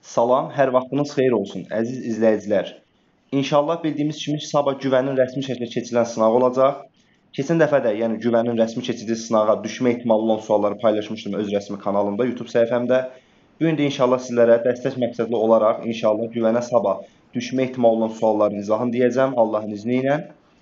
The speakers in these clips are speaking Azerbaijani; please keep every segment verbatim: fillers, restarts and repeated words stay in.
Salam, hər vaxtınız xeyir olsun, əziz izləyicilər. İnşallah bildiyimiz kimi sabah güvənin rəsmi şəkildə keçirilən sınaq olacaq. Keçən dəfə də, yəni güvənin rəsmi keçirildiyi sınağa düşmə ehtimalı olan sualları paylaşmışdım öz rəsmi kanalımda, YouTube səhifəmdə. Bu gün də inşallah sizlərə dəstək məqsədli olaraq inşallah güvənə sabah düşmə ehtimalı olan sualların izahını deyəcəm Allahın izni ilə.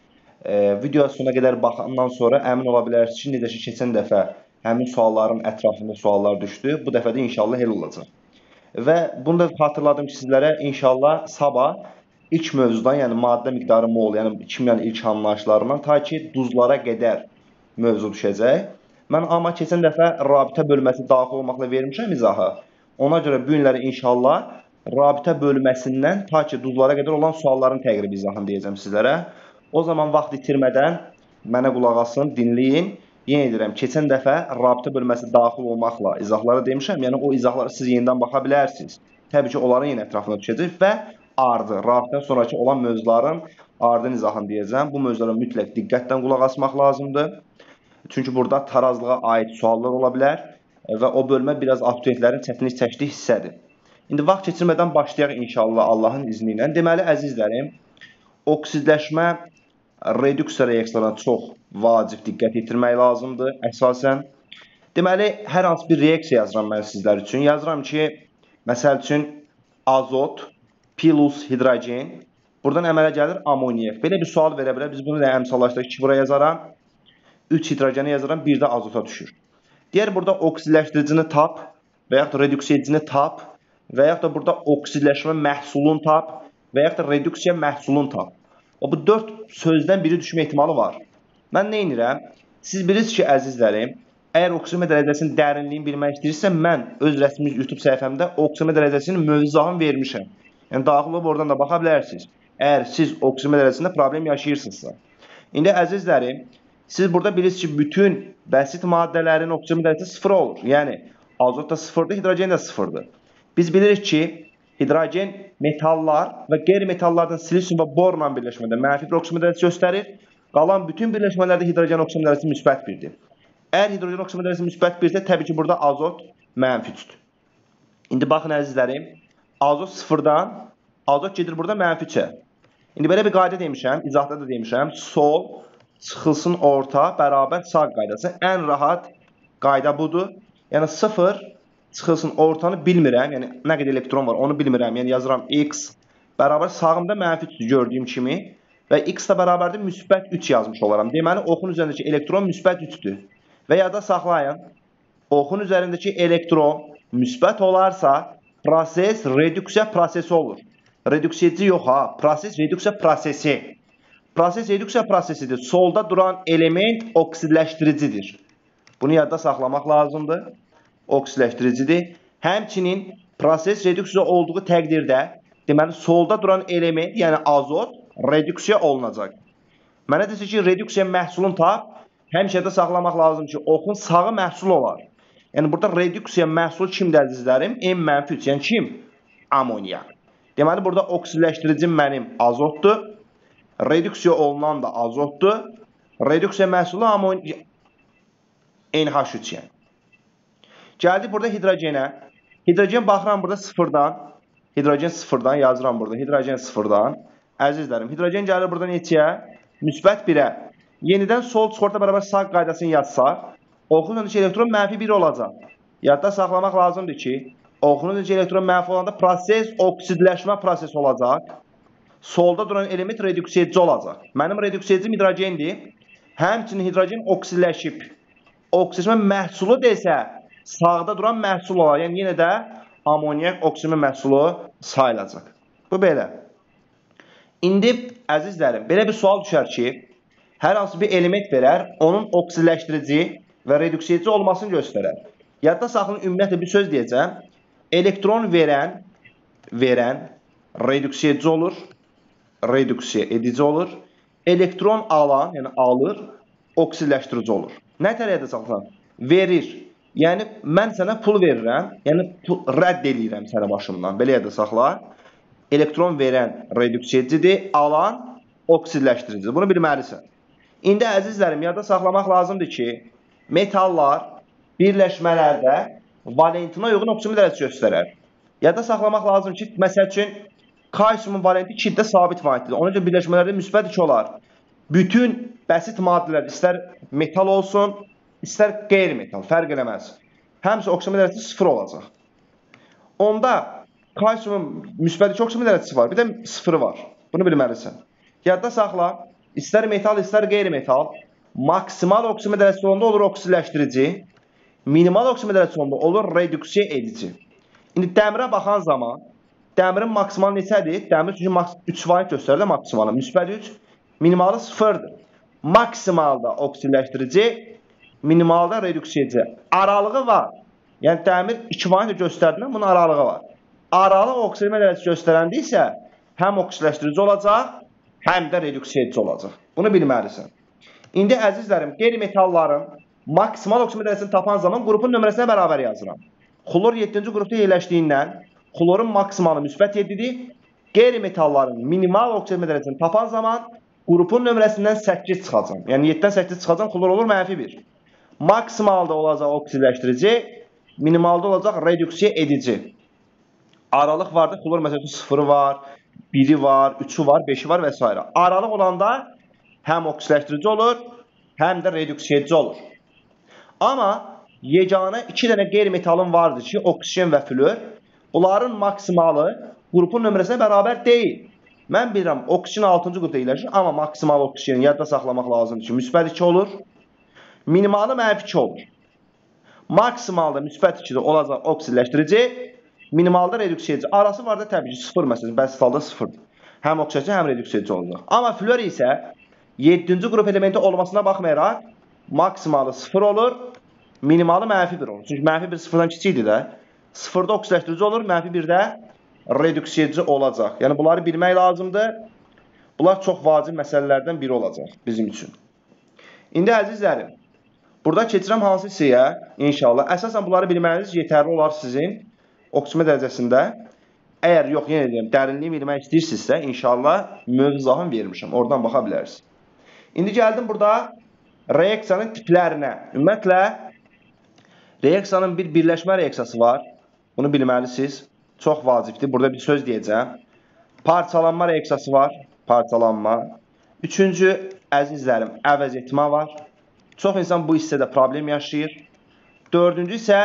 E, videoya sona qədər baxandan sonra əmin ola bilərsiniz ki, necə ki keçən dəfə həmin sualların ətrafında suallar düşdü. Bu dəfə də inşallah el olacaq. Və bunu da xatırladım ki, sizlərə inşallah sabah ilk mövzudan, yəni maddə miqdarı mol, yəni kimyanın ilk anlayışlarından ta ki duzlara qədər mövzu düşəcək. Mən amma keçən dəfə rabitə bölməsi daxil olmaqla vermişəm izahı. Ona görə bu günləri inşallah rabitə bölməsindən ta ki duzlara qədər olan sualların təqrib izahını deyəcəm sizlərə. O zaman vaxt itirmədən mənə qulaq asın, dinləyin. Yenə edirəm, keçən dəfə rabitə bölməsi daxil olmaqla izahları demişəm. Yəni o izahları siz yenidən baxa bilərsiniz. Təbii ki, onların yenə ətrafına düşəcək və ardı, rabitədən sonraki olan mövzuların ardın izahını deyəcəm. Bu mövzulara mütləq diqqətlə qulaq asmaq lazımdır. Çünki burada tarazlığa aid suallar ola bilər və o bölmə biraz abituriyentlərin çətinlik çəkdiyi hissədir. İndi vaxt keçirmədən başlayaq inşallah Allahın izni ilə. Deməli, əzizlərim, oksidləşmə reduksiya reaksiyalarına çox vacib diqqət yetirmək lazımdır əsasən. Deməli, hər hansı bir reaksiya yazıram mən sizlər üçün. Yazıram ki, məsəl üçün azot plus hidrogen, buradan əmələ gəlir amoniyek. Belə bir sual verə bilər. Biz bunu da əmsallaşdıraq ki, buraya yazaram. üç hidrogeni yazaram, bir də azota düşür. Deyər, burada oksidləşdiricini tap və yaxud da reduksiya edicini tap və yaxud da burada oksidləşmə məhsulunu tap və yaxud da reduksiya məhsulunu tap. Bu dörd sözdən biri düşmə ehtimalı var. Mən nə edirəm? Siz bilirsiniz ki, əzizlərim, əgər oksidləşmə dərəcəsinin dərinliyini bilmək istəyirsə, mən öz rəsmi YouTube səhifəmdə oksidləşmə dərəcəsinin mövzusunu vermişəm. Yəni, daxil olub oradan da baxa bilərsiniz. Əgər siz oksidləşmə dərəcəsində problem yaşayırsınızsa. İndi, əzizlərim, siz burada bilirsiniz ki, bütün bəsit maddələrin oksidləşmə dərəcəsi sıfır olur. Yəni, azot da sıfırdır, hidrogen də sıfırdır. Biz bilirik ki, hidrogen metallar və qeyri-metallardan silisium və borla birləşmədə mənfi bir oksidləşmə dərəcəsi göstərir. Qalan bütün birləşmələrdə hidrogen oksidləşmə dərəcəsi müsbət birdir. Əgər hidrogen oksidləşmə dərəcəsi müsbət birsə, təbii ki, burada azot mənfi üçdür. İndi baxın əzizlərim, azot sıfırdan, azot gedir burada mənfi üçə. İndi belə bir qayda demişəm, izahda da demişəm, sol çıxılsın orta bərabər sağ qaydası. Ən rahat qayda budur. Yəni sıfır çıxılsın ortanı bilmirəm, yəni nə qədər elektron var onu bilmirəm. Yəni yazıram x bərabər sağımda mənfi üçdür gördüyüm kimi və x da bərabərdir müsbət üç yazmış olaram. Deməli, oxun üzərindəki elektron müsbət üçdür. Və yada saxlayın, oxun üzərindəki elektron müsbət olarsa, proses reduksiya prosesi olur. Reduksiyacı yox ha, proses reduksiya prosesi. Proses reduksiya prosesidir. Solda duran element oksidləşdiricidir. Bunu yadda saxlamaq lazımdır. Oksidləşdiricidir. Həmçinin proses reduksiya olduğu təqdirdə, deməli, solda duran element, yəni azot, reduksiya olunacaq. Mənə desə ki, reduksiya məhsulunu tap, həmişə də saxlamaq lazım ki, oxun sağı məhsul olar. Yəni, burada reduksiya məhsulu kimdir əzizlərim? M mənfi üç, yəni kim? Amoniyak. Deməli, burada oksidləşdiricim mənim azotdur. Reduksiya olunan da azotdur. Reduksiya məhsulu amoniyak. N H üç yəni. Gəldik burada hidrogenə. Hidrogen baxıram burada sıfırdan. Hidrogen sıfırdan yazıram burada. Hidrogen sıfırdan. Əzizlərim, hidrogen gəlir burada neçəyə? Müsbət birə. Yenidən sol çıxorta bərabər sağ qaydasını yazsaq, oxun üzərindəki elektron mənfi bir olacaq. Yadda saxlamaq lazımdır ki, oxun üzərindəki elektron mənfi olanda proses oksidləşmə prosesi olacaq. Solda duran element reduksiyacı olacaq. Mənim reduksiyacım hidrogendir. Həmçinin hidrogen oksidləşib. Oksidləşmə məhsulu desə, sağda duran məhsul olar. Yəni, yenə də amoniyak oksidləşmə məhsulu sayılacaq. Bu belə. İndi, əzizlərim, belə bir sual düşər ki, hər hansı bir element verər, onun oksidləşdirici və reduksiyacı olmasını göstərər. Yadda saxlayın, ümumiyyətlə bir söz deyəcəm. Elektron verən, verən reduksiyacı olur, reduksiya edici olur. Elektron alan, yəni alır, oksidləşdirici olur. Nə tərəyə saxlayın? Verir. Yəni, mən sənə pul verirəm, yəni rədd edirəm sənə başımdan. Belə yada saxla. Elektron verən reduksiyacıdır, alan oksidləşdiricidir. Bunu bilməlisən. İndi, əzizlərim, yada saxlamaq lazımdır ki, metallar birləşmələrdə valentina uyğun oksidləşmə dərəcəsi göstərər. Yadda saxlamaq lazım ki, məsəl üçün kalsiumun valenti ikidə sabit valentlidir. Ona görə birləşmələrdə müsbət iki olar. Bütün bəsit maddələr istər metal olsun, istər qeyri-metal, fərq eləməz. Həmsə oksigen dərəcəsi sıfır olacaq. Onda kalsiumun müsbət iki oksigen dərəcəsi var, bir də sıfırı var. Bunu bilməlisən. Yadda saxla, istər metal, istər qeyri-metal, maksimal oksigen dərəcəsi olanda olur oksidləşdirici, minimal oksigen dərəcəsi olanda olur reduksiya edici. İndi dəmirə baxan zaman, dəmirin maksimal neçədir? Dəmir çünki üç valent göstərir maksimalı. Müsbət üç, minimalı sıfırdır. Maksimalda oksidləşdirici, minimalda reduksiyacı. Aralığı var. Yəni dəmir iki valent göstərdilə, bunun aralığı var. Aralıq oksigen dərəcəsi göstərəndə isə həm oksidləşdirici olacaq, həm də reduksiyacı olacaq. Bunu bilməlisən. İndi əzizlərim, qeyri-metalların maksimal oksigen dərəcəsini tapan zaman qrupun nömrəsinə bərabər yazıram. Xlor yeddinci qrupda yerləşdiyindən xlorun maksimalı müsbət yeddidir. Qeyri-metalların minimal oksigen dərəcəsini tapan zaman qrupun nömrəsindən səkkiz çıxacaq. Yəni yeddidən səkkiz çıxacaq, xlor olur mənfi bir. Maksimalda olacaq oksidləşdirici, minimalda olacaq reduksiya edici. Aralıq vardır, xlor məsələn sıfırı var, biri var, üçü var, beşi var və s. Aralıq olanda həm oksidləşdirici olur, həm də reduksiyacı olur. Amma yeganə iki dənə qeyri-metalın vardır ki, oksigen və flor. Bunların maksimalı qrupun nömrəsinə bərabər deyil. Mən bilirəm, oksigen altıncı qrupda yerləşir, amma maksimal oksigen yadda saxlamaq lazımdır ki, müsbət iki olur, minimalı mənfi iki olur. Maksimalda müsbət ikidə olacaq oksidləşdirici, minimalda reduksiyacı. Arası var da təbii ki, sıfır məsələn, bəzi halda sıfırdır. Həm oksidləşdirici, həm reduksiyacı olacaq. Amma flor isə yeddinci qrup elementi olmasına baxmayaraq, maksimalı sıfır olur, minimalı mənfi bir olur. Çünki mənfi bir sıfırdan kiçikdir də. Sıfırda oksidləşdirici olur, mənfi birdə reduksiyacı olacaq. Yəni bunları bilmək lazımdır. Bunlar çox vacib məsələlərdən biri olacaq bizim üçün. İndi əzizlərim, burada keçirəm hansı hissəyə inşallah. Əsasən bunları bilməyiniz yetərli olar sizin oksigen dərəcəsində. Əgər yox, yenə deyəm, dərinliyi bilmək istəyirsinizsə, inşallah mövzahını vermişəm. Oradan baxa bilərsiniz. İndi gəldim burada reaksiyanın tiplərinə. Ümumiyyətlə, reaksiyanın bir birləşmə reaksiyası var. Bunu bilməlisiniz. Çox vacibdir. Burada bir söz deyəcəm. Parçalanma reaksiyası var. Parçalanma. Üçüncü, əzizlərim, əvəz etmə var. Çox insan bu hissədə problem yaşayır. Dördüncü isə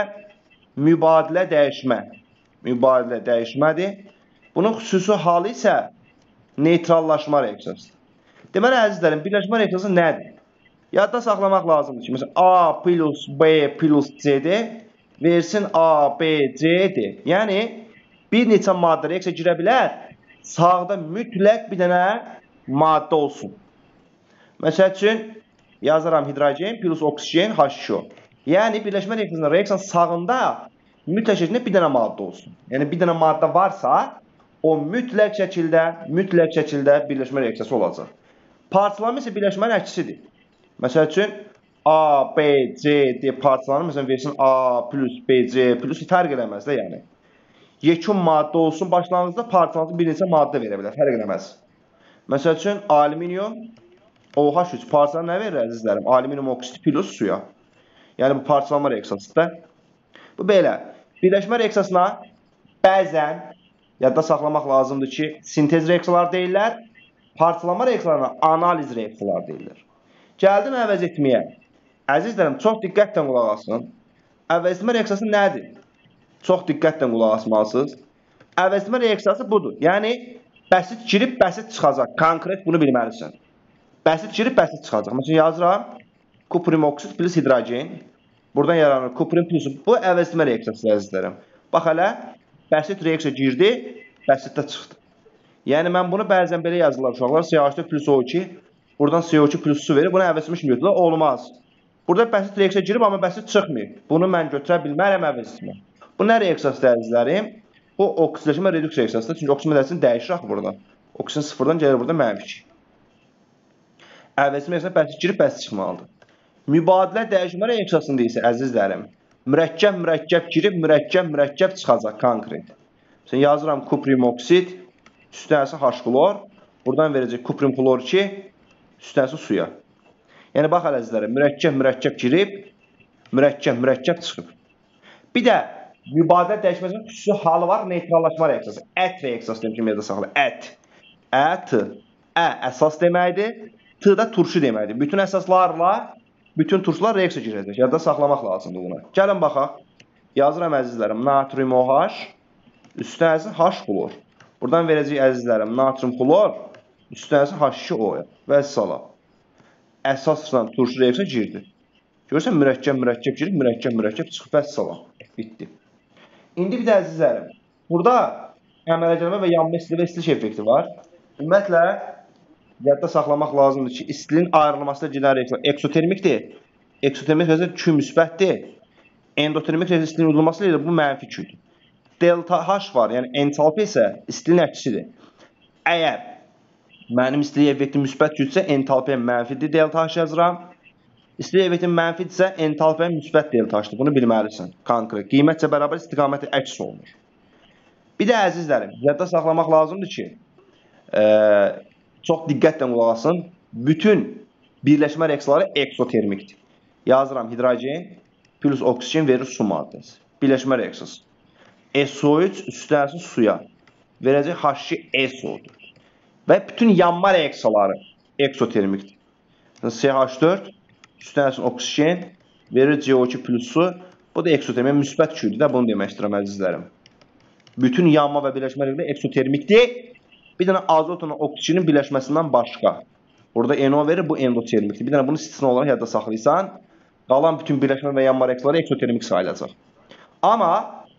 mübadilə dəyişmə. Mübadilə dəyişmədir. Bunun xüsusi halı isə neytrallaşma reaksiyasıdır. Deməli, əzizlərim, birləşmə reaksiyası nədir? Yadda saxlamaq lazımdır ki, məsələn, A plus B plus C-dir, versin A, B, C-dir. Yəni, bir neçə maddə reaksiya girə bilər, sağda mütləq bir dənə maddə olsun. Məsəl üçün, yazaram hidrogen plus oksigen H iki O. Yəni, birləşmə reaksiyasının reaksiyanın sağında mütləq şəkildə bir dənə maddə olsun. Yəni, bir dənə maddə varsa, o mütləq şəkildə, mütləq şəkildə birləşmə reaksiyası olacaq. Parçalanma isə birləşmənin əksisidir. Məsəl üçün, A, B, C, D parçalanır. Məsələn, versin A plus B, C plus fərq eləməz də yəni. Yekun maddə olsun, başlanğıcda parçalansın bir neçə maddə verə bilər, fərq eləməz. Məsəl üçün, alüminium OH üç parçalanır nə verir əzizlərim? Alüminium oksid plus suya. Yəni, bu parçalanma reaksiyasıdır. Bu belə. Birləşmə reaksiyasına bəzən, yadda saxlamaq lazımdır ki, sintez reaksiyalar deyirlər, parçalanma reaksiyalarına analiz reaksiyalar deyirlər. Gəldim əvəz etməyə. Əzizlərim, çox diqqətlə qulaq asın. Əvəz etmə reaksiyası nədir? Çox diqqətlə qulaq asmalısınız. Əvəz etmə reaksiyası budur. Yəni, bəsit girib, bəsit çıxacaq. Konkret bunu bilməlisən. Bəsit girib, bəsit çıxacaq. Məsələn, yazıram, kuprim oksid plus hidrogen. Buradan yaranır kuprim plus. Bu əvəz etmə reaksiyası əzizlərim. Bax hələ, bəsit reaksiya girdi, bəsitdə çıxdı. Yəni, mən bunu bəzən belə yazırlar uşaqlar. C H dörd plus O iki. Buradan C O iki plus su verir. Bunu əvəz etmiş götürürlər. Olmaz. Burada bəsit reaksiya girib, amma bəsit çıxmıyor. Bunu mən götürə bilmərəm əvəz etmə. Bu nə reaksiyasıdır əzizlərim? Bu oksidləşmə reduksiya reaksiyasıdır. Çünki oksigen dərəcəsini dəyişir axı burada. Oksigen sıfırdan gəlir burada mənfi iki. Əvəz etmə reaksiyasına bəsit girib, bəsit çıxmalıdır. Mübadilə dəyişmə reaksiyasında isə əzizlərim, mürəkkəb mürəkkəb girib, mürəkkəb mürəkkəb çıxacaq konkret. Məsələn, yazıram kuprim oksid, üstənəsi H klor, buradan verəcək kuprim klor iki, üstənəsi suya. Yəni, bax əzizlərim, mürəkkəb mürəkkəb girib, mürəkkəb mürəkkəb çıxıb. Bir də mübadilə dəyişməsinin xüsusi halı var, neytrallaşma reaksiyası. Ət reaksiyası demişim yadda saxla. Ət. Ət. Ə əsas deməkdir. T da turşu deməkdir. Bütün əsaslarla bütün turşular reaksiya girəcək. Yadda saxlamaq lazımdır buna. Gəlin baxaq. Yazıram əzizlərim. Natrium OH üstəsi H klor. Buradan verəcək əzizlərim. Natrium klor üstəsi H iki O və salam. Əsasla turşu reaksiya girdi. Görürsən, mürəkkəb, mürəkkəb girir, mürəkkəb, mürəkkəb çıxıb, bəs salam. Bitdi. İndi bir də əzizlərim, burada əmələ gəlmə və yanma istilik və istilik effekti var. Ümumiyyətlə, yadda saxlamaq lazımdır ki, istiliyin ayrılmasına gedən reaksiya eksotermikdir. Eksotermik reaksiya Q müsbətdir. Endotermik reaksiya istiliyin udulması ilə bu mənfi Q'dur. Delta H var, yəni entalpi isə istiliyin əksisidir. Əgər mənim istilik effekti müsbət Q'dirsə, entalpiyə mənfidir, delta H yazıram. İstilik effektin mənfidirsə, entalpiyə müsbət delta H'dır. Bunu bilməlisən. Konkret. Qiymətcə bərabər istiqaməti əks olunur. Bir də əzizlərim, yadda saxlamaq lazımdır ki, e, çox diqqətlə qulaq asın. Bütün birləşmə reaksiyaları eksotermikdir. Yazıram hidrogen plus oksigen verir su maddəsi. Birləşmə reaksiyası. S O üç üstəsi suya verəcək H iki S O'dur. Və bütün yanma reaksiyaları eksotermikdir. C H dörd üstəsin oksigen verir C O iki plus su. Bu da eksotermik, müsbət Q'dur da, bunu demək istəyirəm əzizlərim. Bütün yanma və birləşmə reaksiyaları eksotermikdir. Bir dənə azotla oksigenin birləşməsindən başqa. Burada N O verir, bu endotermikdir. Bir dənə bunu istisna olaraq yadda saxlayırsan, qalan bütün birləşmə və yanma reaksiyaları eksotermik sayılacaq. Amma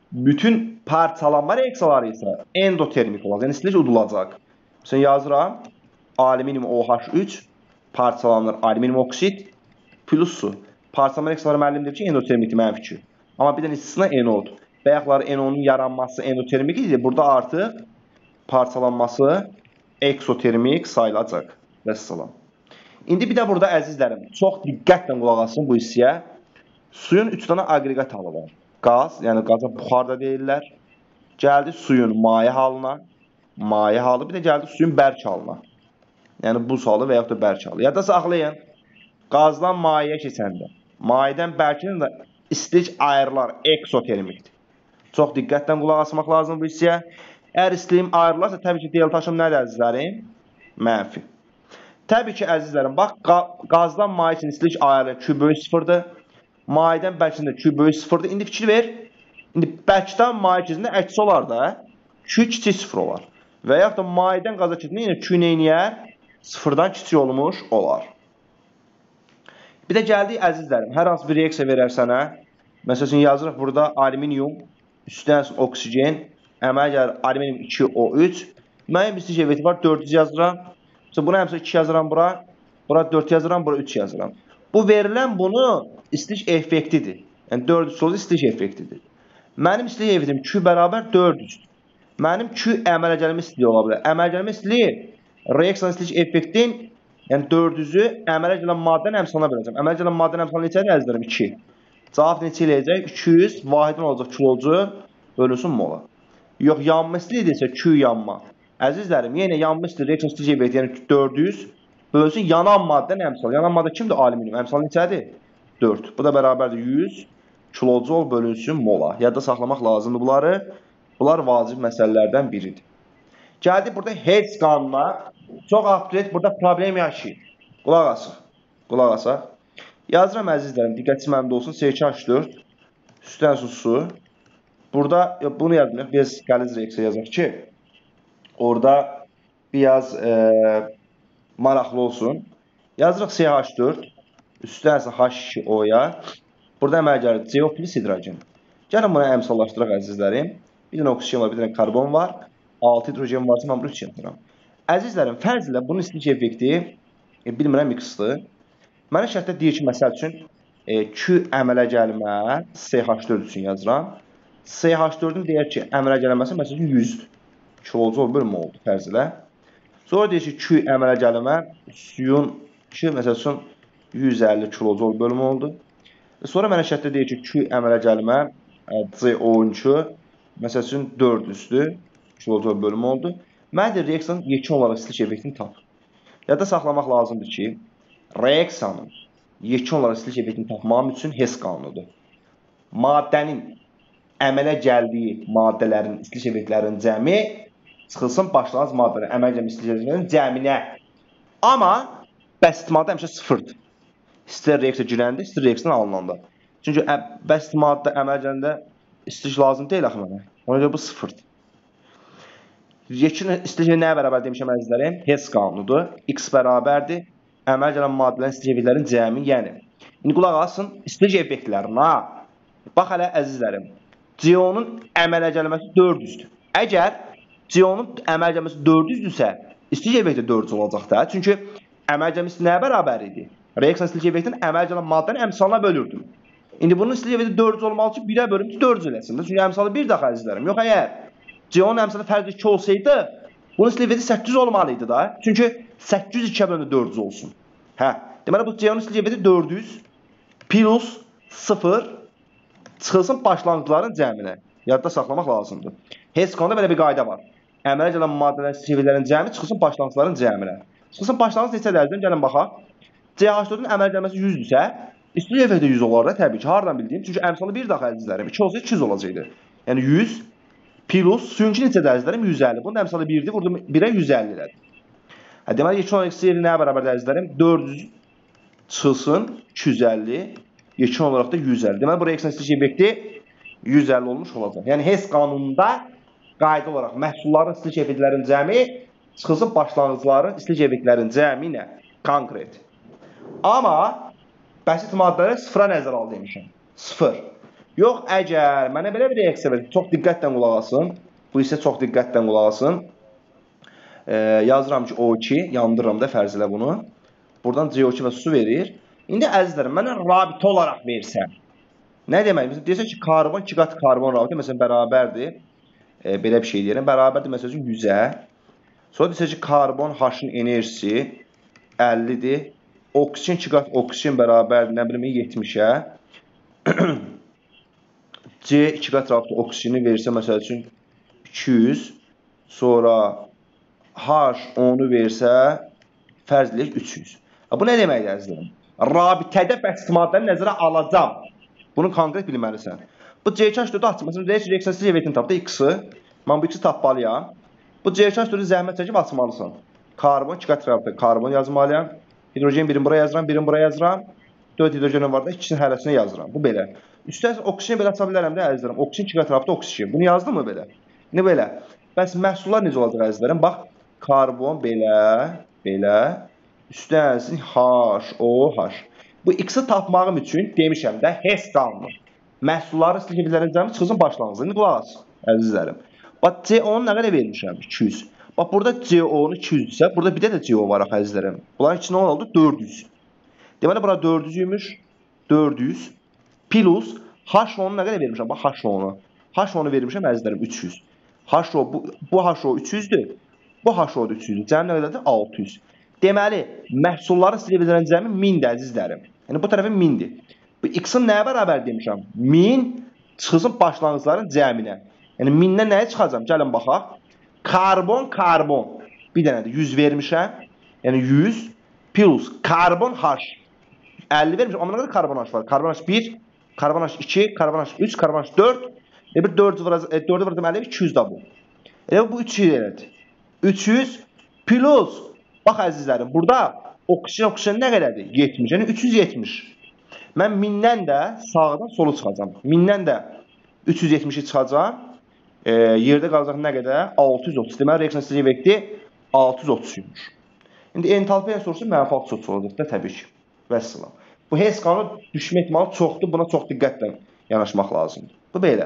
bütün parçalanma reaksiyaları isə endotermik olacaq. Yəni istilik udulacaq. Məsələn yazıram, alüminium OH üç parçalanır alüminium oksid plus su. Parçalanma reaksiyaları müəllim deyir ki, endotermikdir, mənfi Q. Amma bir dənə istisna N O'dur. Bayaqları N O'nun yaranması endotermik idi. Burada artıq parçalanması eksotermik sayılacaq. Vəssalam. İndi bir də burada əzizlərim, çox diqqətlə qulaq asın bu hissəyə. Suyun üç dənə aqreqat halı var. Qaz, yəni qaza buxar da deyirlər. Gəldi suyun maye halına, maye halı, bir də gəldi suyun bərk halına. Yəni buz halı və yaxud da bərk halı. Yadda saxlayın. Qazdan mayəyə keçəndə, mayədən bərkinin də istilik ayrılar, eksotermikdir. Çox diqqətlə qulaq asmaq lazım bu hissəyə. Əgər istiliyim ayrılarsa, təbii ki, delta H'ım nədir əzizlərim? Mənfi. Təbii ki, əzizlərim, bax, qazdan mayə üçün istilik ayrılır, Q böyük sıfırdır. Mayədən bərkində Q böyük sıfırdır. İndi fikir ver. İndi bərkdən mayə keçəndə əksi olar da, Q kiçik sıfır olar. Və yaxud da mayədən qaza keçəndə yenə Q neyniyər? Sıfırdan kiçik olmuş olar. Bir də gəldik əzizlərim, hər hansı bir reaksiya verərsənə, məsələn yazırıq burada alüminium, üstdən oksigen, əmələ gəlir alüminium iki O üç, müəyyən bir istilik effekti var, dörd yazıram. Məsələn, buna həmsə iki yazıram bura, bura dörd yazıram, bura üç yazıram. Bu verilən bunu istilik effektidir. Yəni dörd üç olsa istilik effektidir. Mənim istilik effektim Q bərabər dörd üçdür. Mənim Q əmələ gəlmə istiliyi ola bilər. Əmələ gəlmə istiliyi reaksiyanın istilik effektin yəni dördüzü əmələ gələn maddəni əmsalına böləcəm. Əmələ gələn maddəni əmsalına neçədir əzizlərim? iki. Cavab neçə eləyəcək? iki yüz vahidin olacaq kilolcu bölünsün mola. Yox, yanma istiliyi desə Q yanma. Əzizlərim, yenə yanma istiliyi reaksiyanın istilik effekti yəni dörd yüz bölünsün yanan maddəni əmsal. Yanan maddə kimdir? Alüminium. Əmsal neçədir? dörd. Bu da bərabərdir yüz kilolcu bölünsün mola. Yadda saxlamaq lazımdır bunları. Bunlar vacib məsələlərdən biridir. Gəldik burada Hertz qanuna. Çox upgrade burada problem yaşayır. Qulaq asaq. Qulaq asaq. Yazıram əzizlərim, diqqətçi məmdə olsun. C iki H dörd. Üstdən su. Burada bunu yazmayaq. Biraz qəliz reaksiya yazaq ki, orada biraz e, maraqlı olsun. Yazırıq C H dörd. Üstdən H iki O-ya. Burada əmələ gəlir C O plus hidrogen. Gəlin buna əmsallaşdıraq əzizlərim. Bir dənə oksigen var, bir dənə karbon var. altı hidrogen varsa mən bunu üç yazıram. Əzizlərim, fərz ilə bunun istilik effekti e, bilmirəm x-dır. Mənə şərtdə deyir ki, məsəl üçün e, Q əmələ gəlmə C H dörd üçün yazıram. C H dördün deyər ki, əmələ gəlməsi məsəl üçün yüzdür. Kilolcu bölmə oldu fərz ilə. Sonra deyir ki, Q əmələ gəlmə suyun Q məsəl üçün yüz əlli kilolcu bölmə oldu. Sonra mənə şərtdə deyir ki, Q əmələ gəlmə C O üç məsəl üçün dörd yüzdür. Kilolcu bölmə oldu. Mənə deyir, reaksiyanın yekun olaraq istilik effektini tap. Yadda saxlamaq lazımdır ki, reaksiyanın yekun olaraq istilik effektini tapmağım üçün Hess qanunudur. Maddənin əmələ gəldiyi maddələrin, istilik effektlərinin cəmi çıxılsın başlanğıc maddələrin, əmələ gəldiyi istilik effektlərinin cəminə. Amma bəsit maddə həmişə sıfırdır. İstər reaksiya girəndə, istər reaksiyadan alınanda. Çünki bəsit maddə əmələ gələndə istilik lazım deyil axı mənə. Ona görə bu sıfırdır. Yekun istilik nəyə bərabər demişəm əzizlərim? Hess qanunudur. X bərabərdir. Əmələ gələn maddələrin istilik effektlərinin cəmi, yəni. İndi qulaq asın, istilik effektlərinə. Bax hələ əzizlərim, C O-nun əmələ gəlməsi dörd yüzdür. Əgər C O-nun əmələ gəlməsi dörd yüzdürsə, istilik effekti dörd yüz olacaq da. Çünki əmələ gəlməsi nəyə bərabər idi? Reaksiya istilik effektinin əmələ gələn maddənin əmsalına bölürdüm. İndi bunun istilik effekti dörd yüz olmalı ki, birə bölüm ki, dörd yüz eləsin. Çünki əmsalı bir daxil əzizlərim. Yox, əgər C O-nun əmsalı fərqli iki olsaydı, bunun istilik effekti səkkiz yüz olmalıydı da. Çünki səkkiz yüz ikiyə bölündə dörd yüz olsun. Hə, deməli bu C O-nun istilik effekti dörd yüz plus sıfır çıxılsın başlanğıcların cəminə. Yadda saxlamaq lazımdır. Hess qanununda belə bir qayda var. Əmələ gələn maddələrin istilik effektlərinin cəmi çıxılsın başlanğıcların cəminə. Çıxılsın başlanğıc neçədir əzizlərim? Gəlin baxaq. C H dördün əmələ gəlməsi yüzdürsə, istilik effekti yüz olar da təbii ki. Hardan bildiyim? Çünki əmsalı bir daxil əzizlərim. iki olsa iki yüz olacaqdı. Yəni yüz plus suyunki neçədir əzizlərim? yüz əlli. Bunun əmsalı birdir. Vurdum birə yüz əlli elədi. Hə, deməli yekun olaraq istilik nəyə bərabərdir əzizlərim? dörd yüz çıxılsın iki yüz əlli. Yekun olaraq da yüz əlli. Deməli bu reaksiyanın istilik effekti yüz əlli olmuş olacaq. Yəni Hess qanununda qayda olaraq məhsulların istilik effektlərinin cəmi çıxılsın başlanğıcların istilik effektlərinin cəmi ilə konkret. Amma bəsit maddələrə sıfıra nəzər al demişəm. Sıfır. Yox, əgər mənə belə bir reaksiya verir, çox diqqətlə qulaq asın. Bu isə çox diqqətlə qulaq asın. E, yazıram ki O iki, yandırıram da fərz elə bunu. Buradan C O iki və su verir. İndi əzizlərim, mənə rabitə olaraq versən. Nə demək? Məsələn, deyirsən ki, karbon iki qat karbon rabitə məsələn bərabərdir. E, belə bir şey deyirəm. Bərabərdir məsəl üçün yüzə. Sonra deyirsən ki, karbon H-ın enerjisi əllidir. Oksigen iki qat oksigen bərabərdir, nə bilim yetmişə. C iki qat rabitə oksigeni verirsə məsəl üçün iki yüz. Sonra H onu versə fərz edək üç yüz. Bu nə deməkdir əzizlərim? Rabitədə bəsit maddəni nəzərə alacam. Bunu konkret bilməlisən. Bu C iki H dördü açıq. Məsələn, reaksiya istilik effektini tapdı X-i. Mən bu X-i tapmalıyam. Bu C iki H dördü zəhmət çəkib açmalısan. Karbon iki qat rabitə karbon yazmalıyam. Hidrojen birini buraya yazıram, birini buraya yazıram. dörd hidrojenim var da ikisinin hərəsini yazıram. Bu belə. Üstəlik oksigen belə aça bilərəm də əzizlərim. Oksigen iki qat rabitə oksigen. Bunu yazdım mı belə? İndi belə. Bəs məhsullar necə olacaq əzizlərim? Bax, karbon belə, belə. Üstəlik H, O, H. Bu X-i tapmağım üçün demişəm də Hess qanunu. Məhsulların istilik effektlərinin cəmi çıxılsın başlanğıcı. İndi qulaq as, əzizlərim. Bax, C O-nu nə qədər vermişəm? iki yüz. Bax, burada C O-nu iki yüzdürsə, burada bir də C O var axı əzizlərim. Bunların içində nə oldu? dörd yüz. Deməli, bura dörd yüzüymüş. dörd yüz. Plus H O-nu nə qədər vermişəm? Bax, H O-nu. H O-nu vermişəm əzizlərim üç yüz. H O, bu, bu H O üç yüzdür. Bu H O da üç yüzdür. Cəmi nə qədərdir? altı yüz. Deməli, məhsulların istilik effektlərinin cəmi mindir əzizlərim. Yəni, bu tərəfin mindir. Bu X-in nəyə bərabər demişəm? min çıxılsın başlanğıcların cəminə. Yəni, mindən nəyə çıxacam? Gəlin baxaq. Karbon, karbon. Bir dənədir. yüz vermişəm. Yəni, yüz plus karbon H. əlli vermişəm. Amma nə qədər karbon H var? Karbon H bir, karbon H iki, karbon H üç, karbon H dörd. E, bir dördü vurdum əlli, iki yüz də bu. Elə bu üç yüz elədir. üç yüz plus, bax əzizlərim, burada oksigen, oksigen nə qədərdir? yetmiş. Yəni, üç yüz yetmiş. Mən mindən də sağdan solu çıxacam. mindən də üç yüz yetmişi çıxacam. E, yerdə qalacaq nə qədər? altı yüz otuz. Deməli, reaksiya istilik effekti altı yüz otuzmuş. İndi entalpiya sorusu mənfi altı yüz otuz olacaq da təbii ki. Vəssalam. Bu Hess qanunu düşmə ehtimalı çoxdur. Buna çox diqqətlə yanaşmaq lazımdır. Bu belə.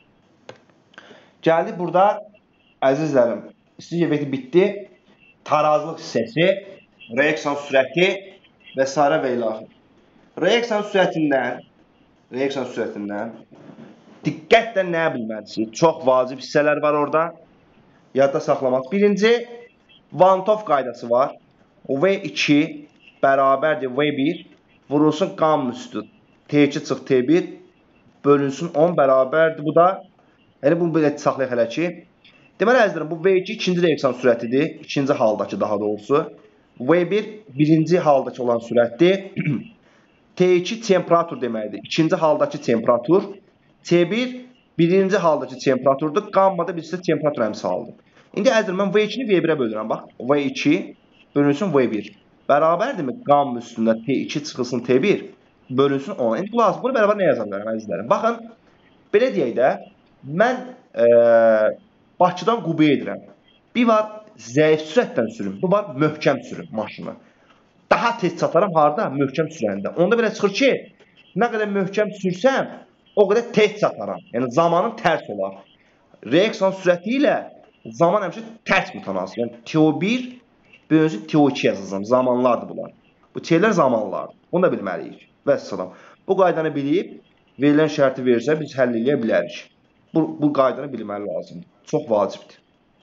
Gəldik burada, əzizlərim, istilik effekti bitdi. Tarazlıq hissəsi, reaksiya sürəti və s. və ilaxır. Reaksiya sürətindən, reaksiya sürətindən diqqətlə nə bilməlisiniz? Çox vacib hissələr var orada. Yadda saxlamaq. Birinci, Van 't Hoff qaydası var. V iki bərabərdir V bir vurulsun qam üstü. T iki çıx T bir bölünsün on bərabərdir. Bu da, yəni bunu belə saxlayaq hələ ki. Deməli, əzizlərim, bu V iki ikinci reaksiya sürətidir. İkinci haldakı daha doğrusu. V bir birinci haldakı olan sürətdir. T iki temperatur deməkdir. İkinci haldakı temperatur. T bir birinci haldakı temperaturdur. Qammada birisi də temperatur əmsalıdır. İndi əzizlər, mən V iki-ni V birə bölürəm. Bax, V iki bölünsün V bir. Bərabərdirmi? Qam üstündə T iki çıxılsın T bir bölünsün ona. İndi lazım. Bunu bərabər nə yaza bilərəm əzizlərim? Baxın, belə deyək də, mən e, Bakıdan Qubaya edirəm. Bir var zəif sürətdən sürüm, bu var möhkəm sürüm maşını. Daha tez çataram harda? Möhkəm sürəndə. Onda belə çıxır ki, nə qədər möhkəm sürsəm, o qədər tez çataram. Yəni zamanım tərs olar. Reaksiyon sürəti ilə zaman həmişə tərs mütənasib. Yəni T O bir bölünsün T O iki yazacağam. Zamanlardır bunlar. Bu T'lər zamanlardır. Bunu da bilməliyik. Vəssalam. Bu qaydanı bilib, verilən şərti verirsə biz həll edə bilərik. Bu, bu qaydanı bilməli lazımdır. Çox vacibdir.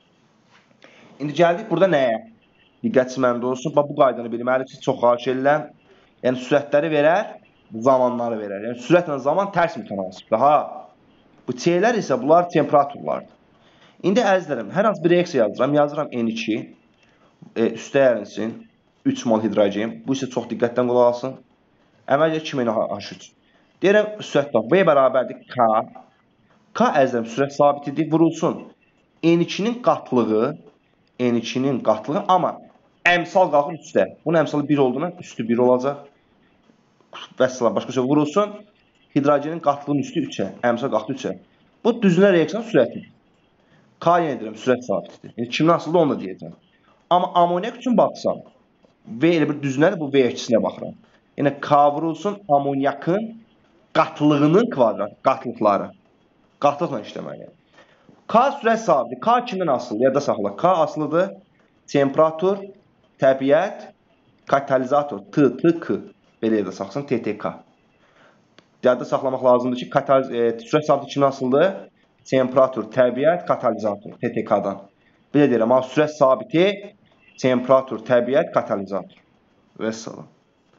İndi gəldik burada nəyə? Diqqətçi məndə olsun. Bax, bu qaydanı bilməlisiniz. Çox xahiş edirəm. Yəni sürətləri verər, zamanları verər. Yəni sürətlə zaman tərs mütənasibdir. Ha. Bu T'lər isə bunlar temperaturlardır. İndi əzizlərim, hər hansı bir reaksiya yazıram. Yazıram N iki. E, üstə ərinsin. üç mol hidrogen. Bu isə çox diqqətdən qulaq alsın. Əvvəlcə iki min H üç. Deyirəm, sürət bax. V bərabərdir K. K əzizlərim, sürət sabitidir. Vurulsun. N ikinin qatlığı, N ikinin qatlığı, amma əmsal qalxır üstə. Bunun əmsalı bir olduğuna üstü bir olacaq. Vəssalam, başqa şey vurulsun. Hidrogenin qatlığının üstü üçə. Əmsal qalxdı üçə. Bu düzünə reaksiyon sürətidir. K yenə deyirəm, sürət sabitidir. Yəni kimin asılıdır onu da deyəcəm. Amma amoniyak üçün baxsam, V elə bir düzünədir, bu V ikisinə baxıram. Yəni K vurulsun amonyakın qatlığının kvadrat, qatlıqları. Qatlıqla işləməliyəm. K sürət sabitidir. K kimdən asılıdır? Yadda saxla. K asılıdır. Temperatur, təbiət, katalizator, T, T, K. Belə yadda saxlasın, T, T, K. Yadda saxlamaq lazımdır ki, e, sürət sabiti kimdən asılıdır? Temperatur, təbiət, katalizator, T T K-dan. Belə deyirəm, amma sürət sabiti, temperatur, təbiət, katalizator. Vəssalam.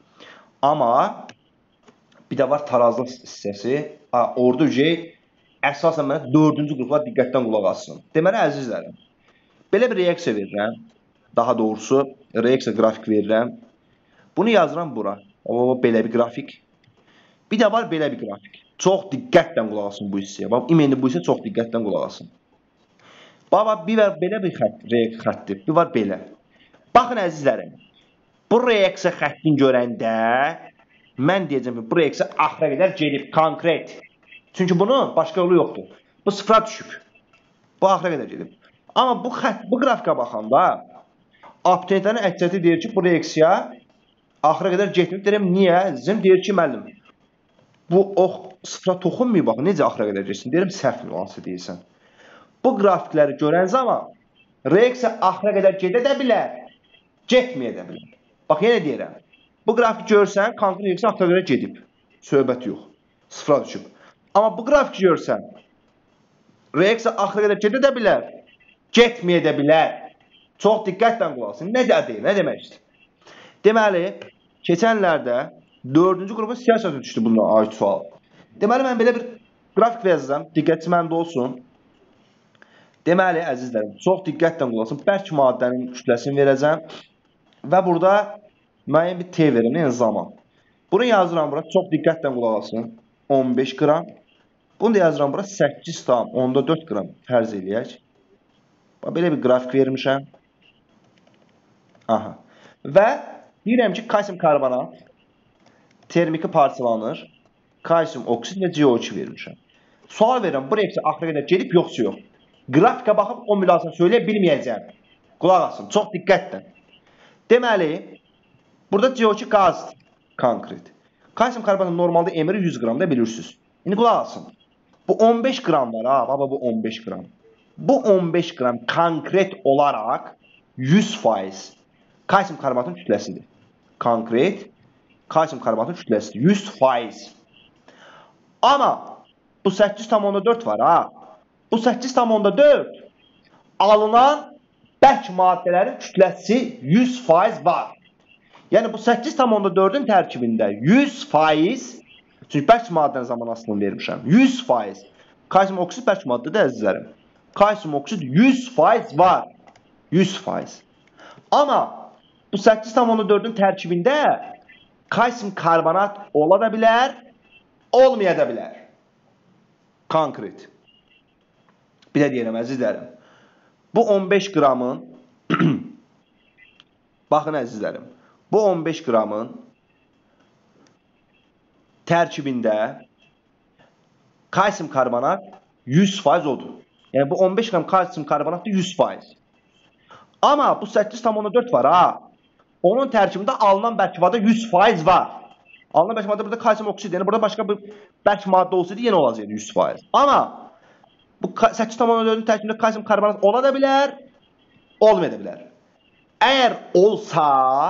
Amma bir də var tarazlıq hissəsi. Orada ücək əsasən mənə dördüncü qruplar diqqətdən qulaq alsın. Deməli, əzizlərim, belə bir reaksiya verirəm. Daha doğrusu, reaksiya qrafik verirəm. Bunu yazıram bura. O, belə bir qrafik. Bir də var belə bir qrafik. Çox diqqətlə qulaq alsın bu hissəyə. Bax, ümumi bu hissə çox diqqətlə qulaq alsın. Bax, bir var belə bir xətt, reaksiya xətti. Bir var belə. Baxın, əzizlərim, bu reaksiya xəttin görəndə mən deyəcəm ki, bu reaksiya axıra qədər gedib, konkret. Çünki bunun başqa yolu yoxdur. Bu sıfıra düşüb. Bu axıra qədər gedib. Amma bu xətt, bu qrafika baxanda abituriyentlərin əksəriyyəti deyir ki, bu reaksiya axıra qədər getmir. Deyirəm, niyə? Zim deyir ki, müəllim, bu ox sıfıra toxunmuyor, baxın, necə axıra qədər getsin? Deyirəm, səhv nüansı deyirsən. Bu qrafikləri görən zaman reaksiya axıra qədər gedə də bilər, getməyə də bilər. Bax, yenə deyirəm, bu qrafik görsən, konkret reaksiya axıra qədər gedib. Söhbət yox, sıfıra düşüb. Amma bu qrafik görsən, reaksiya axıra qədər gedə də bilər, getməyə də bilər. Çox diqqətlə qulaq alsın. Nə deyir, nə demək istəyir? Deməli, keçənlərdə dördüncü qrupa siyasət düşdü bundan ait sual. Deməli, mən belə bir qrafik verəcəm, diqqətçi məndə olsun. Deməli, əzizlərim, çox diqqətlə qulaq alsın. Bərk maddənin kütləsini verəcəm və burada müəyyən bir T verim, yəni zaman. Bunu yazıram bura, çox diqqətlə qulaq alsın. on beş qram. Bunu da yazıram bura, səkkiz tam onda dörd qram fərz eləyək. Belə bir qrafik vermişəm. Aha. Və deyirəm ki, kalsium karbonat termiki parçalanır. Kalsium oksid və C O iki vermişəm. Sual verirəm, bu reaksiya axıra qədər gedib, yoxsa yox? Qrafika baxıb o mülahizəni söyləyə bilməyəcəm. Qulaq asın, çox diqqətlə. Deməli, burada C O iki qazdır, konkret. Kalsium karbonat normalda emiri yüz qram da bilirsiniz. İndi qulaq asın. Bu on beş qram var, ha, baba bu on beş qram. Bu on beş qram konkret olaraq yüz faiz kalsium karbonatın kütləsidir. Konkret kalsium karbonatın kütləsidir. yüz faiz. Amma bu səkkiz tam onda dörd var, ha. Bu səkkiz tam onda dörd alınan bərk maddələrin kütləsi yüz faiz var. Yəni bu səkkiz tam onda dördün tərkibində yüz faiz, çünki bərk maddənin zaman aslını vermişəm, yüz faiz kalsium oksid bərk maddədir əzizlərim. Kalsium oksid yüz faiz var. yüz faiz. Amma bu səkkiz tam onda dördün tərkibində kalsium karbonat ola da bilər, olmaya da bilər. Konkret. Bir də deyirəm əzizlərim. Bu on beş qramın baxın əzizlərim. Bu on beş qramın tərkibində kalsium karbonat yüz faiz odur. Yəni bu on beş qram kalsium karbonatda yüz faiz. Amma bu səkkiz tam ona dörd var ha. Onun tərkibində alınan bərk maddə yüz faiz var. Alınan bərk maddə burada kalsium oksid. Yəni burada başqa bir bərk maddə olsaydı yenə olacaqdı yüz faiz. Amma bu səkkiz tam ona dördün tərkibində kalsium karbonat ola da bilər, olmaya da bilər. Əgər olsa,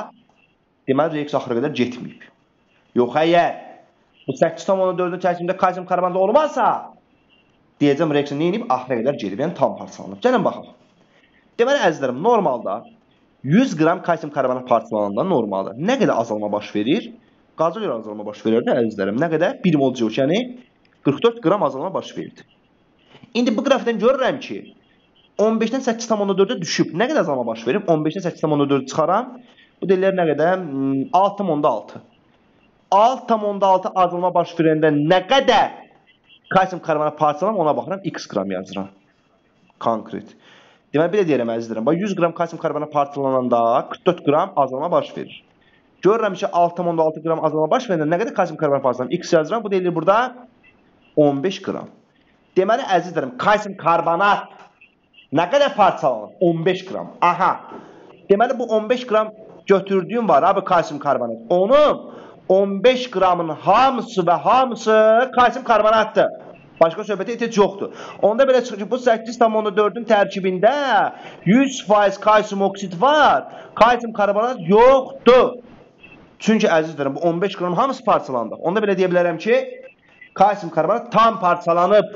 deməli reaksiya axıra qədər getməyib. Yox, əgər bu səkkiz tam ona dördün tərkibində kalsium karbonat olmazsa, deyəcəm reaksiya nə edib? Axıra qədər gedib, yəni tam parçalanıb. Gəlin baxaq. Deməli əzizlərim, normalda yüz qram kalsium karbonat parçalananda normalda nə qədər azalma baş verir? Qaza görə azalma baş verir də əzizlərim. Nə qədər? bir mol C O iki, yəni qırx dörd qram azalma baş verir. İndi bu qrafikdən görürəm ki, on beşdən səkkiz tam ona dördə düşüb. Nə qədər azalma baş verib? on beşdən səkkiz tam ona dördə çıxaram. Bu deyirlər nə qədər? altı tam onda altı. altı tam onda altı azalma baş verəndə nə qədər kalsium karbonat parçalanır ona baxıram, x qram yazıram. Konkret. Deməli, bir də deyirəm əzizlərim. Bax, yüz qram kalsium karbonat parçalananda qırx dörd qram azalma baş verir. Görürəm ki, altı tam onda altı qram azalma baş verəndə nə qədər kalsium karbonat parçalanır? X yazıram. Bu deyilir burada on beş qram. Deməli, əzizlərim, kalsium karbonat nə qədər parçalanır? on beş qram. Aha. Deməli, bu on beş qram götürdüyüm var, abi, kalsium karbonat. Onun on beş qramın hamısı və hamısı kalsium karbonatdır. Başqa söhbətə ehtiyac yoxdur. Onda belə çıxır ki, bu səkkiz tam onda dördün tərkibində yüz faiz kalsium oksid var, kalsium karbonat yoxdur. Çünki əzizlərim, bu on beş qram hamısı parçalandı. Onda belə deyə bilərəm ki, kalsium karbonat tam parçalanıb.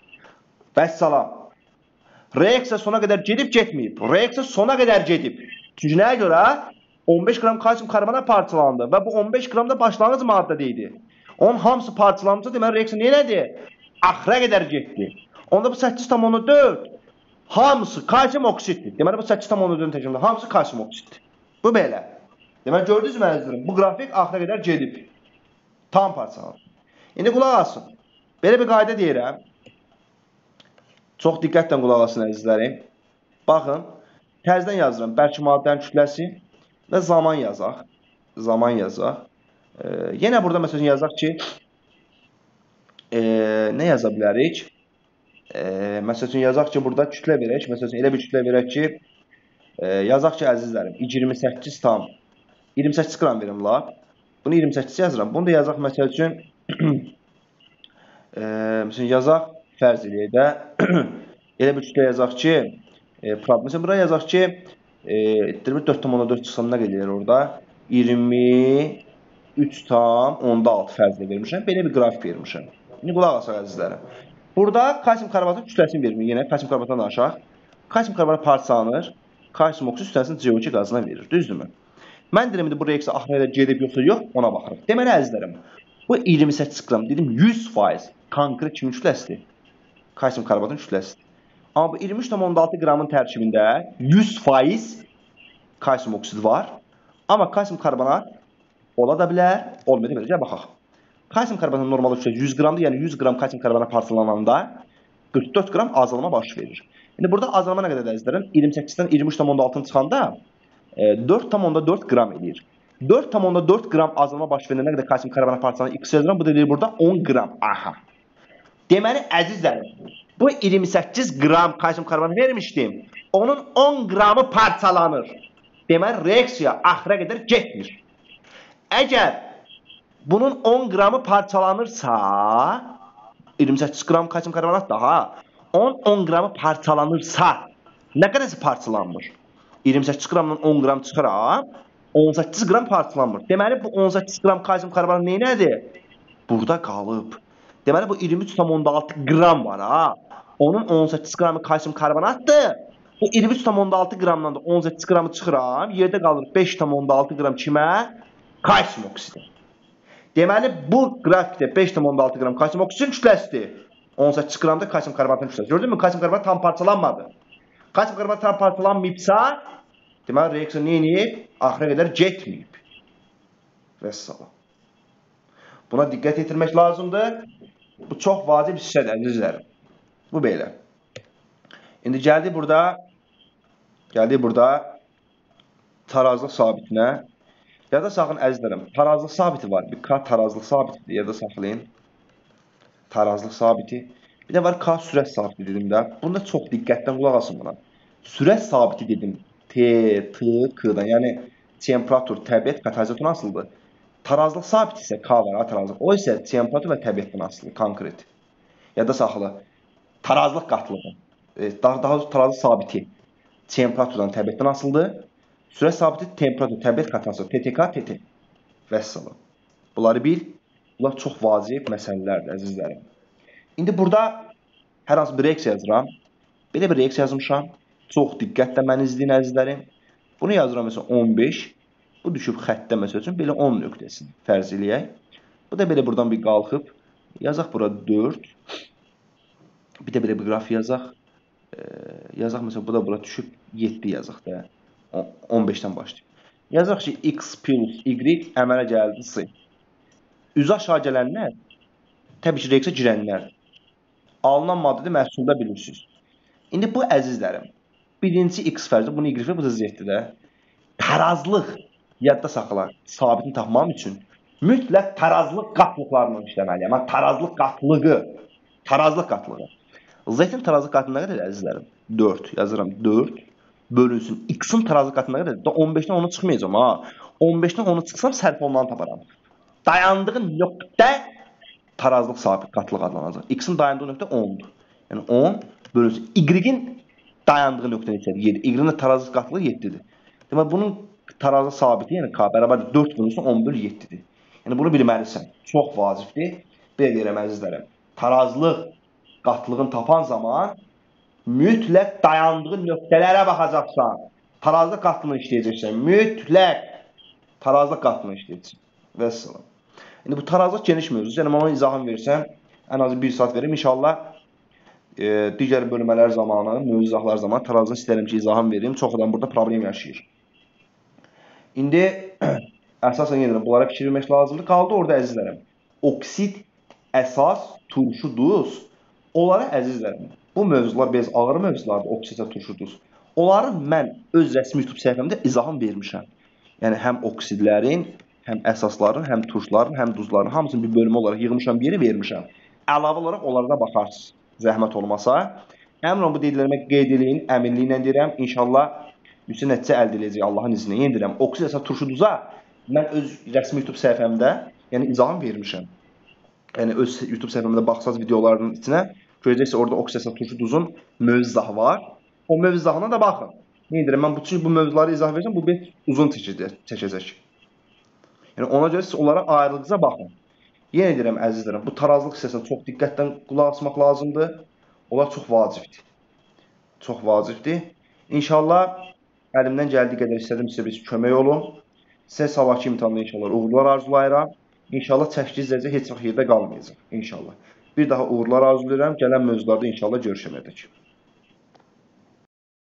Vəssalam. Reaksiya sona qədər gedib, getməyib. Reaksiya sona qədər gedib. Çünki nəyə görə? on beş qram kalsium karbonat parçalandı və bu on beş qram da başlanğıc maddədə idi. Onun hamısı parçalanmışsa, deməli reaksiya nədir? Axıra qədər getdi. Onda bu səkkiz tam onda dörd hamısı kalsium oksiddir. Deməli bu səkkiz tam onda dördün tərkibində hamısı kalsium oksiddir. Bu belə. Deməli gördünüz mü əzizlərim? Bu qrafik axıra qədər gedib. Tam parçalanır. İndi qulaq asın. Belə bir qayda deyirəm. Çox diqqətlə qulaq asın əzizlərim. Baxın, təzədən yazıram. Bəlkə maddənin kütləsi və zaman yazaq. Zaman yazaq. E, yenə burada məsələn yazaq ki, e, nə yaza bilərik? E, məsələn yazaq ki, burada kütlə verək. Məsələn elə bir kütlə verək ki, e, yazaq ki, əzizlərim, iyirmi səkkiz tam iyirmi səkkiz qram verim la. Bunu iyirmi səkkiz yazıram. Bunu da yazaq məsəl üçün e, məsələn yazaq fərz eləyək də elə bir kütlə yazaq ki, e, məsələn bura yazaq ki, e, dörd tam onda dörd çıxsam nə qədər orada? iyirmi üç tam onda altı fərzlə vermişəm. Belə bir qrafik vermişəm. İndi qulaq asaq əzizlərim. Burada kalsium karbonatın kütləsini vermir. Yenə kalsium karbonatdan danışaq. Kalsium karbonat parçalanır. Kalsium oksid kütləsini C O iki qazına verir. Düzdürmü? Mən deyirəm indi bu reaksiya axıra qədər gedib yoxsa yox, ona baxırıq. Deməli əzizlərim, bu iyirmi səkkiz qram dedim yüz faiz konkret kimin kütləsidir? Kalsium karbonatın kütləsidir. Amma bu iyirmi üç tam onda altı qramın tərkibində yüz faiz kalsium oksid var. Amma kalsium karbonat ola da bilər, olmaya da bilər. Gəl baxaq. Kalsium karbonatın normal kütləsi yüz qramdır, yəni yüz qram kalsium karbonat parçalananda qırx dörd qram azalma baş verir. İndi burada azalma nə qədər əzizlərim? iyirmi səkkizdən iyirmi üç tam onda altı çıxanda dörd tam onda dörd qram edir. dörd tam onda dörd qram azalma baş verəndə nə qədər kalsium karbonat parçalanır? X yazıram, bu da deyir burada on qram. Aha. Deməli əzizlərim, bu iyirmi səkkiz qram kalsium karbonat vermişdim. Onun on qramı parçalanır. Deməli reaksiya axıra qədər getmir. Əgər bunun on qramı parçalanırsa, iyirmi səkkiz qram kalsium karbonat daha on on qramı parçalanırsa, nə qədərsə parçalanmır? iyirmi səkkiz qramdan on qram çıxıram, on səkkiz qram parçalanmır. Deməli bu on səkkiz qram kalsium karbonat neynədir? Burada qalıb. Deməli bu iyirmi üç tam onda altı qram var ha. Onun on səkkiz qramı kalsium karbonatdır. Bu iyirmi üç tam onda altı qramdan da on səkkiz qramı çıxıram, yerdə qalır beş tam onda altı qram kimə? Kalsium oksidi. Deməli bu qrafikdə beş tam onda altı qram kalsium oksidin kütləsidir. on səkkiz qramda kalsium karbonatın kütləsi. Gördün mü? Kalsium karbonat tam parçalanmadı. Kalsium karbonat tam parçalanmayıbsa, deməli reaksiya nə edib? Axıra qədər getməyib. Vəssalam. Buna diqqət yetirmək lazımdır. Bu çox vacib hissədir, əzizlərim. Bu belə. İndi gəldik burada, gəldik burada tarazlıq sabitinə. Yada saxlayın əzizlərim, tarazlıq sabiti var. Bir K tarazlıq sabitidir, yada saxlayın. Tarazlıq sabiti. Bir də var K sürət sabiti dedim də. Bunda çox diqqətlə qulaq asın buna. Sürət sabiti dedim. T, T, K-dan. Yəni temperatur, təbiət, katalizator asılıdır. Tarazlıq sabiti isə K var, tarazlıq. O isə temperatur və təbiətdən asılıdır, konkret. Yada saxla. Tarazlıq qatlığı. Daha daha tarazlıq sabiti temperaturdan, təbiətdən asılıdır. Sürət sabiti temperatur, təbiət katalizator, T T K, T T. Vəssalam. Bunları bil. Bunlar çox vacib məsələlərdir, əzizlərim. İndi burada hər hansı bir reaksiya yazıram. Belə bir reaksiya yazmışam. Çox diqqətlə məni izləyin, əzizlərim. Bunu yazıram məsələn on beş. Bu düşüb xəttdə məsəl üçün belə on nöqtəsini fərz eləyək. Bu da belə buradan bir qalxıb. Yazaq bura dörd. Bir də belə bir qraf yazaq. Ee, yazaq məsələn bu da bura düşüb yeddi yazaq da. on beşdən başlayıb. Yazaq ki x plus y əmələ gəldi c. Üzü aşağı gələnlər təbii ki reaksiya girənlər. Alınan maddədə məhsulda bilirsiniz. İndi bu əzizlərim, birinci x fərzi, bunu y fərzi, bu da z-dir də. Tarazlıq yadda saxla, sabitini tapmam üçün mütləq tarazlıq qatlıqlarla işləməliyəm. Yəni tarazlıq qatlığı, tarazlıq qatlığı. Z-in tarazlıq qatlığı nə qədər əzizlərim? dörd. Yazıram dörd. Bölünsün. X-in tarazlıq qatlığı nə qədər? on beşdən ona çıxmayacağım ha. on beşdən ona çıxsam sərf olunan taparam. Dayandığı nöqtə tarazlıq sabit qatlığı adlanacaq. X-in dayandığı nöqtə ondur. Yəni on bölünsün. Y-in dayandığı nöqtə neçədir? yeddi. Y-in də tarazlıq qatlığı yeddidir. Demək bunun tarazlıq sabiti, yəni K bərabər dörd bölünsün on bölü yeddidir. Yəni bunu bilməlisən. Çox vacibdir. Belə deyirəm əzizlərim. Tarazlıq qatlığını tapan zaman mütləq dayandığı nöqtələrə baxacaqsan. Tarazlıq qatlığını işləyəcəksən. Mütləq tarazlıq qatlığını işləyəcəksən. Vəssalam. İndi bu tarazlıq geniş mövzudur. Yəni mən ona izahını versəm, ən azı bir saat verim. İnşallah e, digər bölmələr zamanı, mövzu izahlar zamanı tarazlıq istəyirəm ki, izahını verim. Çox adam burada problem yaşayır. İndi əsasən yenə bunlara fikir vermək lazımdır. Qaldı orada əzizlərim. Oksid əsas turşu duz. Onlara əzizlərim. Bu mövzular biraz ağır mövzulardır, oksid və turşu duz. Onları mən öz rəsmi YouTube səhifəmdə izahını vermişəm. Yəni həm oksidlərin, həm əsasların, həm turşuların, həm duzların hamısını bir bölümü olaraq yığmışam, bir yerə vermişəm. Əlavə olaraq onlara da baxarsınız, zəhmət olmasa. Əmrən bu dediklərimə qeyd edin, əminliklə deyirəm. İnşallah yüksək nəticə əldə edəcək Allahın izni ilə. Yenə deyirəm, oksid əsas turşu duza mən öz rəsmi YouTube səhifəmdə yəni izahını vermişəm. Yəni öz YouTube səhifəmdə baxsaz videolarının içinə görəcəksiniz, orada oksid əsas turşu duzun mövzu izahı var. O mövzu izahına da baxın. Yenə deyirəm, mən bu, bu mövzuları izah versəm, bu bir uzun çəkəcək. Yəni ona görə siz onlara ayrılıqca baxın. Yenə deyirəm əzizlərim, bu tarazlıq hissəsinə çox diqqətlə qulaq asmaq lazımdır. Onlar çox vacibdir. Çox vacibdir. İnşallah əlimdən gəldiyi qədər istədim sizə bir kömək olun. Sizə sabahki imtahanda inşallah uğurlar arzulayıram. İnşallah çəkici izləyəcək heç vaxt yerdə qalmayacaq. İnşallah. Bir daha uğurlar arzulayıram. Gələn mövzularda inşallah görüşəmədək.